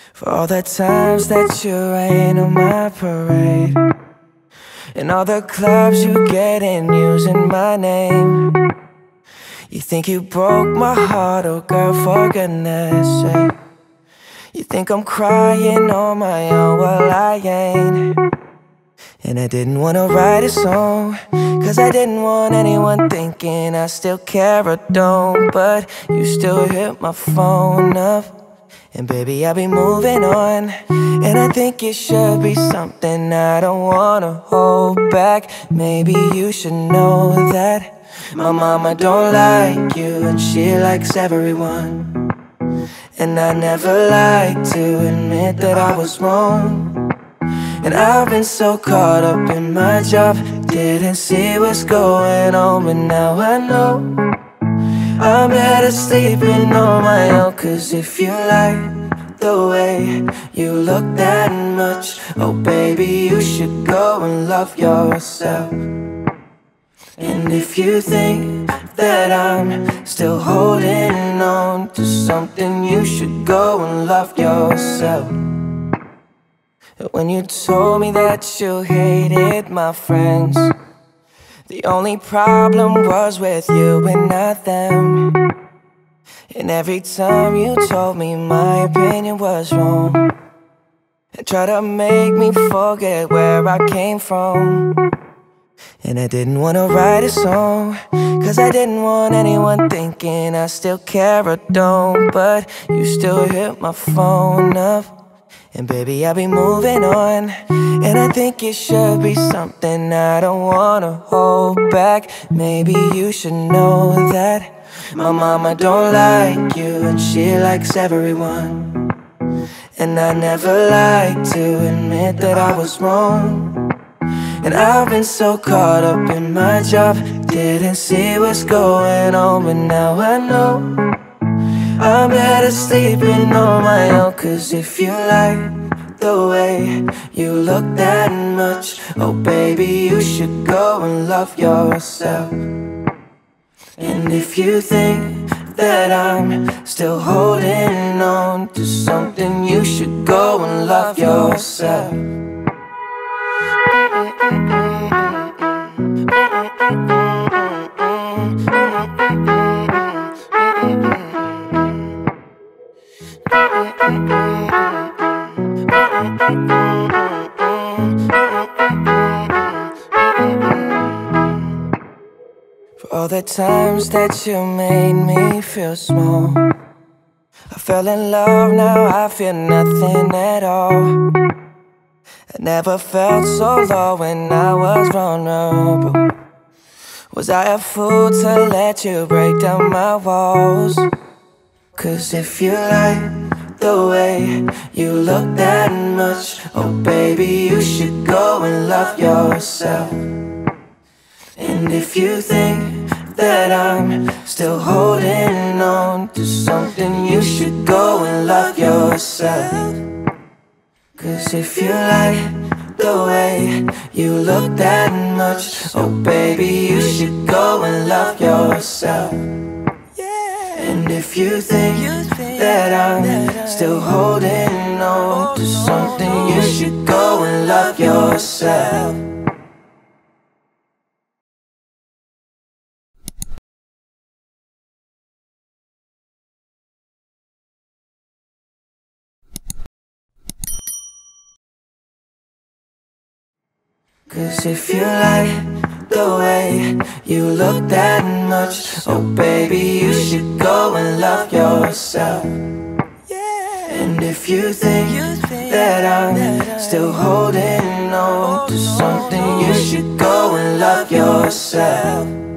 For all the times that you rain on my parade, and all the clubs you get in using my name. You think you broke my heart, oh girl, for goodness sake. You think I'm crying on my own, well I ain't. And I didn't wanna write a song, cause I didn't want anyone thinking I still care or don't. But you still hit my phone up, and baby, I'll be moving on. And I think it should be something I don't wanna hold back. Maybe you should know that my mama don't like you, and she likes everyone. And I never like to admit that I was wrong. And I've been so caught up in my job, didn't see what's going on. But now I know I'm better sleeping on my own. Cause if you like the way you look that much, oh baby, you should go and love yourself. And if you think that I'm still holding on to something, you should go and love yourself. When you told me that you hated my friends, the only problem was with you and not them. And every time you told me my opinion was wrong, and tried to make me forget where I came from. And I didn't wanna write a song, cause I didn't want anyone thinking I still care or don't. But you still hit my phone up, and baby, I'll be moving on. And I think it should be something I don't wanna hold back. Maybe you should know that my mama don't like you, and she likes everyone. And I never like to admit that I was wrong. And I've been so caught up in my job, didn't see what's going on. But now I know I'm better sleeping on my own. Cause if you like the way you look that much, oh baby, you should go and love yourself. And if you think that I'm still holding on to something, you should go and love yourself. For all the times that you made me feel small, I fell in love, now I feel nothing at all. I never felt so low when I was vulnerable. Was I a fool to let you break down my walls? Cause if you like the way you look that much, oh baby, you should go and love yourself. And if you think that I'm still holding on to something, you should go and love yourself. Cause if you like the way you look that much, oh baby, you should go and love yourself. And if you think that I'm still holding on to something, you should go and love yourself. Cause if you like the way you look that much, oh baby, you should go and love yourself. And if you think that I'm still holding on to something, you should go and love yourself.